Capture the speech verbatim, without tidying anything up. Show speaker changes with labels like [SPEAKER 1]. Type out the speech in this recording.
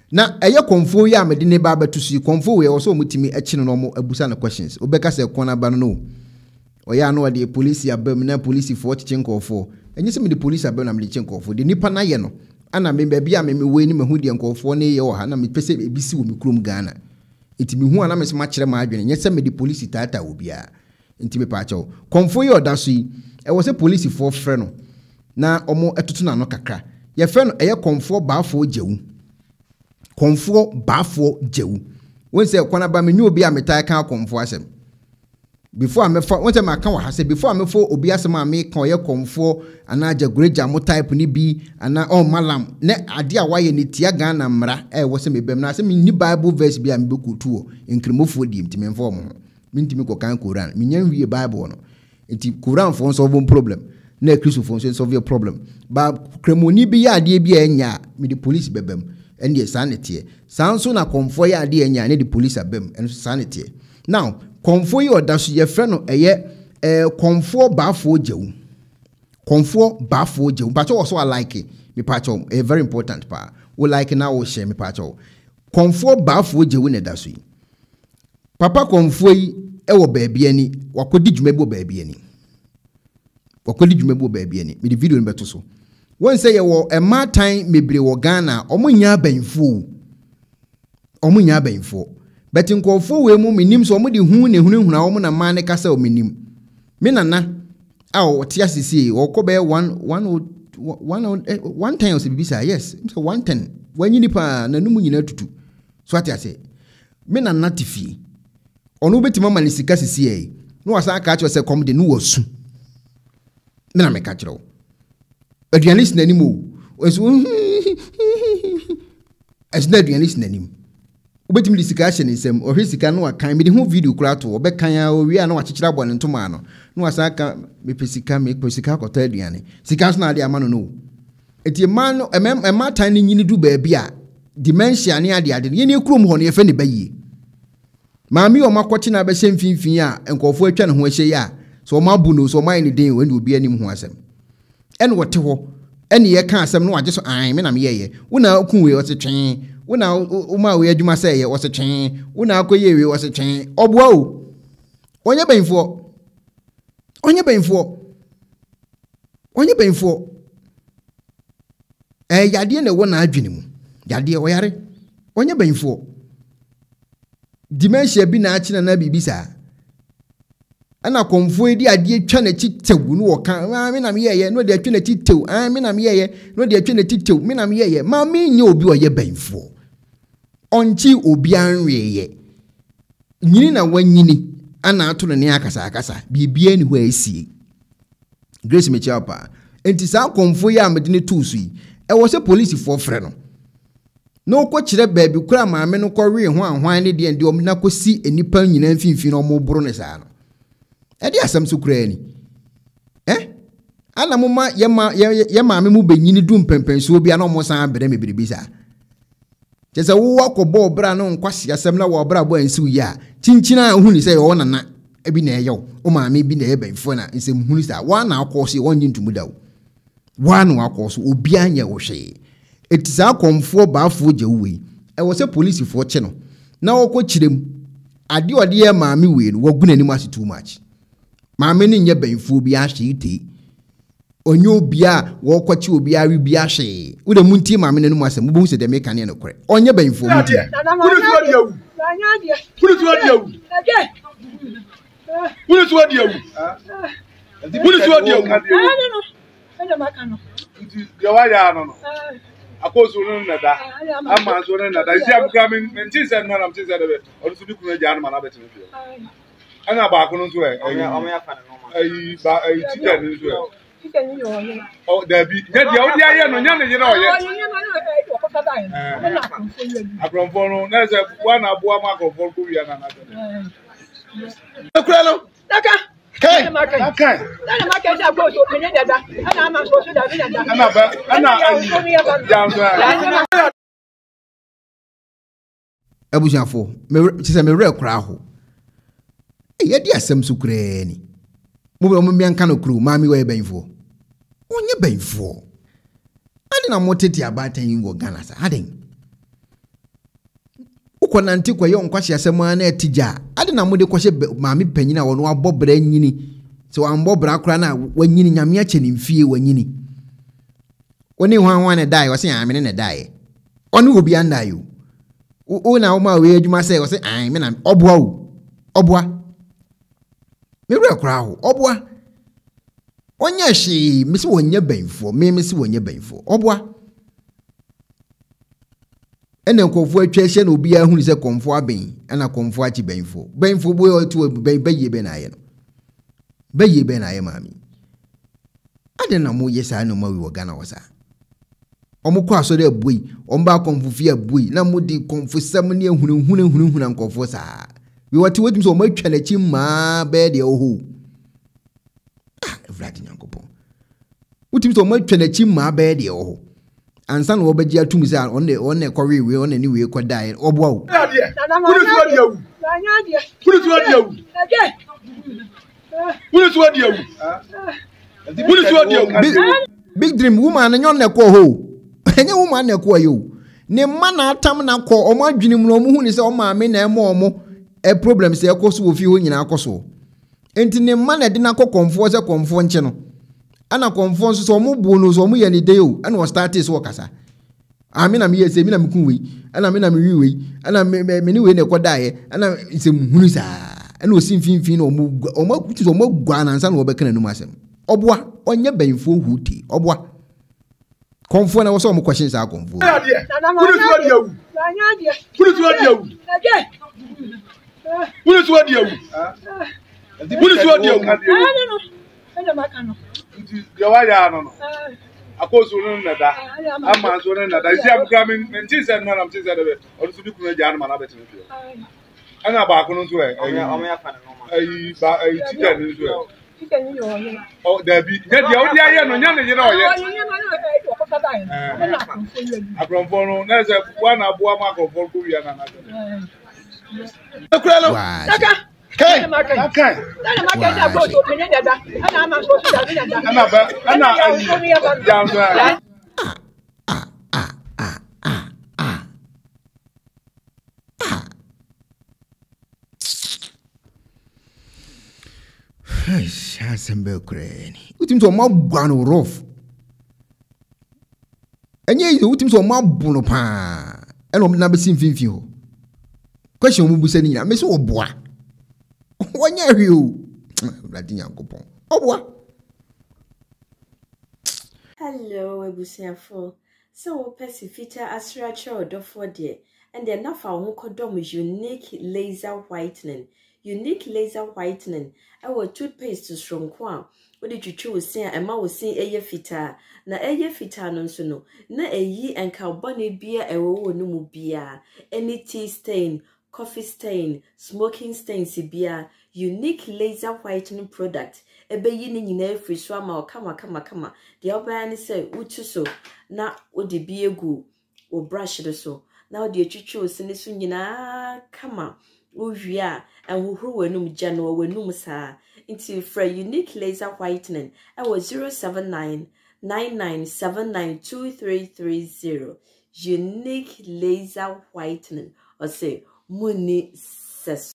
[SPEAKER 1] na eye Okomfo ya mede ne ba betu su Okomfo we wo so mutimi e chi no mo abusa na questions obeka se kona ba no oya no de police abam na police for chichen Okomfo enye se me de police abam na me chichen Okomfo de nipa na ye no ana me ba bia me me we ni me hu de Okomfo ne ye wo ha na me pese ebisi wo me kurom Ghana enti me hu ana me se ma kire ma adwene nye se me de police tata obia enti me pa chawo Okomfo ye oda so yi e wo se police for frɛ no na omo etoto na no kakra ye frɛ no eye Okomfo Baffour Gyau Okomfo Baffour Gyau won se kwana ba me nyu obi a metai kan Okomfo asem before I me for won se ma kan wa ha se before I me for obi asem a me kan ye Okomfo ana jagureja mo type ni bi ana on malam ne ade a waye ne tia Ghana mra e wo se me bem na se me ni Bible verse bi a me bekutu o nkrimofo di mti me mfo mo me ntimi ko kan Quran me nyan wie Bible no enti Quran fo solve problem na Christo fo solve your problem ba kremoni bi ya ade bi enya me di police bebem ende sanity sanso na Okomfo ya ade enya ne di police abem en sanity now Okomfo yi odaso ye frɛ no eye eh Okomfo Baffour Gyau Okomfo Baffour Gyau pa cho so like me pa cho e very important pa we like na wo share me pa cho Okomfo Baffour Gyau ne daso yi papa Okomfo yi e wo baabi ani wakodi dwumabo baabi ani wakodi dwumabo baabi ani me di video no beto so won say ye wo e matan mebre wo Ghana omunya abanfo omunya abanfo but Okomfo we mu minim so omu di hu ne hunu huna omu na ma ne kasa o minim me nana a o tia sisi o ko be one one one one time o se bibisa yes so one ten wanyini pa na numu nyina tutu so ati ase me nana tifi onu betima mani sika sisi e no wasa ka acho se kom de no wasu me na me ka kiro aduanis nanimo oso asna aduanis nanim ubetimi sika hye nsem ohwe sika no akan me de ho video kura to obekan ya owi a na wakyekira bɔ ne ntoma no no wasa ka me pesika me pesika kɔta aduane sika so na ade ama no no eti man no ema tan ni nyini du ba bia dementia ne ade ade yeni kurom ho no ye fe ne bayi maami o makɔkye na be hye mfinfin a Okomfo atwa ne ho ahye ya so o mabu no so o mai ne den we ne obi anim ho asɛm ɛne wote hɔ ɛne ye ka asɛm no wagye so an me na me yeye wona ku we o se twen wona uma we adwuma sɛ ye o se twen wona akoye we o se twen oboa o onye benfo onye benfo onye benfo eh yade ne wona adwene mu yade o yare onye benfo dementia bi na akyina na bibisa ana Okomfo edi ade atwa na titewu no woka ma me na me yeye no de atwa na titewu ah me na me yeye no de atwa na titewu me na me yeye ma me nye obi oye benfo onchi obi anweye nyini na wanyini ana ato ne akasa akasa bibia ni ho asie Grace me chiapa enti sa Okomfo ya amede ne tusu yi e wo se police for frɛ no no ko kire baabi kura maame no ko we ho anhwan ne de de om na ko si enipa nyina mfimfin no mo boro ne saa no e de asam so kura ni eh ana mo ma ye ma ye maame mu benyini du mpempenso bia na mo san bere me biribi saa jese wo akobɔ bra no nkwase asam na wo bra bo ansi ya chinchina hu ni sɛ yo nana ebi na eyo o maame bi na e benfo na nsem hu ni saa wa na akɔso wo nyi ntumu dawo wa na akɔso obi anya wo hwe etisa Okomfo Baffour Gyau we e wo se police fo che no na wo ko kirem ade ode ye maame we no wagu nanim ase too much maame ni nye benfo bi ahwe ite onye obi a wo kwachi obi a wi bi ahwe wo de munti maame nanim ase mo bo se de me kan ne no kore onye benfo munti
[SPEAKER 2] kuru tu ade awu kuru tu ade awu kuru tu ade awu kuru tu ade awu
[SPEAKER 3] Ana makano.
[SPEAKER 2] Ya wa ya no no. Akoso no na da. Ama so no na da. Si am ka men men ti se na na ti se de be. O su bi ku na ja na na beti no fi. Ana ba ko no so e. O ya fa na no ma. Ai ba ai ti ka ni so e.
[SPEAKER 3] Ti ka ni yo ye.
[SPEAKER 2] O da bi. Ne dia o dia ye no nya ne ye na o ye.
[SPEAKER 3] O ye na no e ko ko ta ye. Na Okomfo ye.
[SPEAKER 2] Akromfo no na se wa na bo ma Akromfo ko wi na na. E kura no.
[SPEAKER 3] Daka.
[SPEAKER 2] Kai, kai.
[SPEAKER 3] Ana maka ja go so menye dada. Ana ama so so da bi dada.
[SPEAKER 2] Ana ba, ana ya.
[SPEAKER 1] Abushafo, me se me re kra ho. E ye di asem so kra ni. Mo be mo mi anka no kru, ma mi we benfo. Onye benfo. Ade na moteti abatan yi wo Ghana sa. Aden. ukonanti kwa yo nkwashi asema na etija ade na mode kwahye maami panyina wo no abobra nyini so ambobra akra na wanyini nyame ache ne mfie wanyini oni hwan hwan ne dai wo se amene ne dai oni obi anda yo o na o ma we adwuma se wo se an me na oboa o oboa me re kra ho oboa onye hye me se wonye banfo me me se wonye banfo oboa ene nkonfo atwa hye na obi ahunu se konfo aben ana konfo achi banfo banfo boy to baye be na ye no baye be na ye mami ade na mo yesa no ma wi wo Ghana wasa omukọ asore abui omba konfofie abui na mudi konfosam ne ehunu hunu hunu hunu nkofo saa we wati wetim so matwa na chi ma be de oho ah evladi nyankopon wetim so matwa na chi ma be de oho ansa na obaji atum se on on ne kọwe we on ne we kọdai obo o
[SPEAKER 2] kunu tu adi awu kunu tu adi awu kunu tu adi awu kunu tu adi awu
[SPEAKER 1] big dream woman na nyon ne kọ ho enye woman na kọ yo ne ma na atam na kọ o ma dwene mu no mu hu ni se o ma me na e mo mo e problem se e kọ so ofi ho nyina akọ so enti ne ma na de na kọ konfo se konfo nche no ana konfo so so mo bu no so mo ye ni de yo ana o start is wo kasa ami na me ye se mi na me kun we ana me na me wi we ana me me ni we ne kọ dae ana se hunu sa ana o sin fin fin no mo o ma kuti so mo gwa na nsa na wo be kana num asem oboa onye banfo huti oboa konfo na wo so mo question sa konfo
[SPEAKER 2] kunu tu adi awu kunu tu adi awu kunu tu adi awu kunu tu adi awu ya wa ya no no akoso no na da ama so no na da isi abuka men mentin se no na mentin se de o so bi kunu ja no ma na betin fi ana ba ko no so e o ya fa no ma ai ba ai ti da ni so e oh Debbie ya dia o dia ye no nya ne ye na o ye akromfo no na se wa na bo ama akromfo ko wi na na e kura lo
[SPEAKER 3] Daka
[SPEAKER 2] kai
[SPEAKER 3] kai na ma ka da go to me ne da ana ma so so da ni da
[SPEAKER 2] ana ba ana ya so ya
[SPEAKER 1] Asembe kreni utim so magwa no rough enye yi utim so mabu no pa eno na be simfinfi ho question mu busa ni na me so oboa wonya hwe o bladi nyankopon oboa.
[SPEAKER 4] Hello ebusiafo so wo pesifita asracha odofo de and the nafa ho kodom unique laser whitening unique laser whitening our toothpaste stronko a wo de twitwi wo sin a ema wo sin eye fita na eye fita no nso no na eyi enka bone bia ewo wo no mu bia any tea stain coffee stain smoking stain sibia unique laser whitening product ebe yi ni nyina free so ama kama kama kama de obaya ni say utu so na wo de bi egu wo brush de so na wo de twitwi wo sin so nyina kama Uvia and who were num general were num sa into for unique laser whitening. I was zero seven nine nine nine seven nine two three three zero. Unique laser whitening or say money ses.